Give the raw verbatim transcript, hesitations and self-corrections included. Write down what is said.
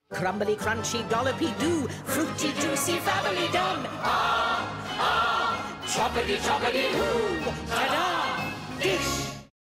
Crumbly, crunchy, dollopy do, fruity, juicy, family done. Ah, ah, choppity, choppity, ooh.